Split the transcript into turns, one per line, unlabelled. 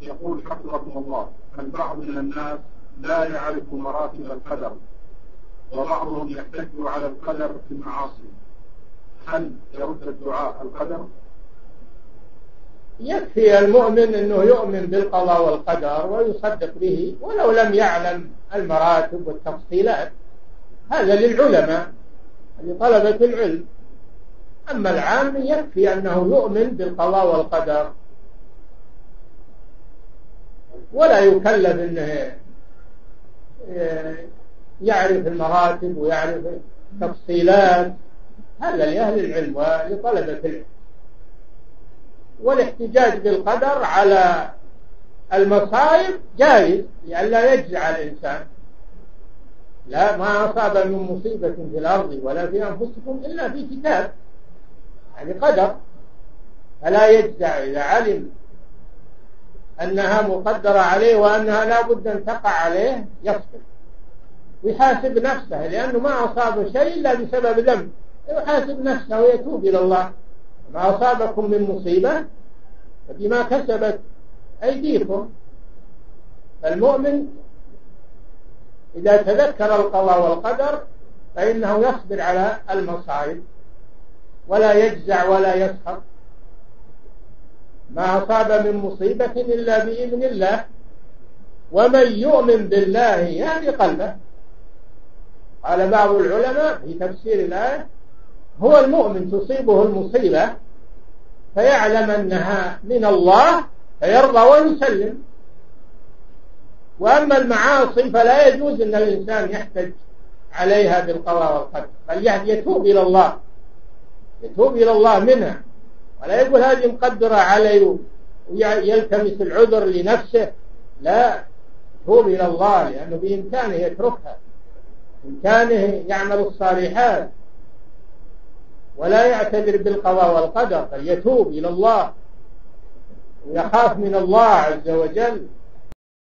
يقول حفظكم الله: البعض من الناس لا يعرف مراتب القدر، وبعضهم يحتج على القدر في المعاصي، هل يرد الدعاء القدر؟
يكفي المؤمن أنه يؤمن بالقضاء والقدر ويصدق به ولو لم يعلم المراتب والتفصيلات، هذا للعلماء لطلبة العلم. أما العام يكفي أنه يؤمن بالقضاء والقدر ولا يكلف أنه يعرف المراتب ويعرف التفصيلات، هذا لأهل العلم ولطلبة العلم. والاحتجاج بالقدر على المصائب جائز لئلا يجزع الإنسان. لا، ما أصاب من مصيبة في الأرض ولا في أنفسكم إلا في كتاب، يعني قدر، فلا يجزع إذا علم أنها مقدرة عليه وأنها لا بد أن تقع عليه، يصبر ويحاسب نفسه، لأنه ما أصاب شيء إلا بسبب ذنب، يحاسب نفسه ويتوب إلى الله. ما أصابكم من مصيبة فبما كسبت أيديكم. فالمؤمن إذا تذكر القضاء والقدر فإنه يصبر على المصائب ولا يجزع ولا يسخط. ما أصاب من مصيبة إلا بإذن الله، ومن يؤمن بالله يهدي قلبه. قال بعض العلماء في تفسير الآية: هو المؤمن تصيبه المصيبة فيعلم أنها من الله فيرضى ويسلم. وأما المعاصي فلا يجوز أن الإنسان يحتج عليها بالقضاء والقدر، بل يتوب إلى الله، يتوب إلى الله منها، ولا يقول هذه مقدرة علي ويلتمس العذر لنفسه. لا، يتوب إلى الله لأنه بإمكانه يتركها، بإمكانه يعمل الصالحات ولا يعتذر بالقضاء والقدر، بل يتوب إلى الله ويخاف من الله عز وجل.